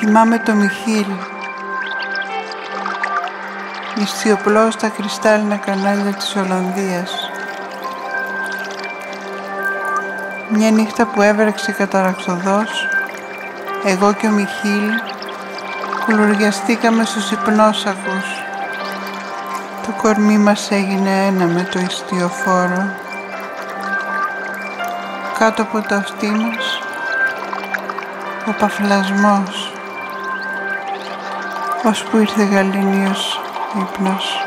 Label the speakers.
Speaker 1: Θυμάμαι το Μιχίλ, ιστιοπλό στα κρυστάλλινα κανάλια της Ολλανδίας. Μια νύχτα που έβρεξε καταρραξοδός, εγώ και ο Μιχίλ κουλουριαστήκαμε στους υπνόσακους. Το κορμί μας έγινε ένα με το ιστιοφόρο. Κάτω από το αυτί μας, ο παφλασμός, ώσπου ήρθε γαλήνιος ύπνος.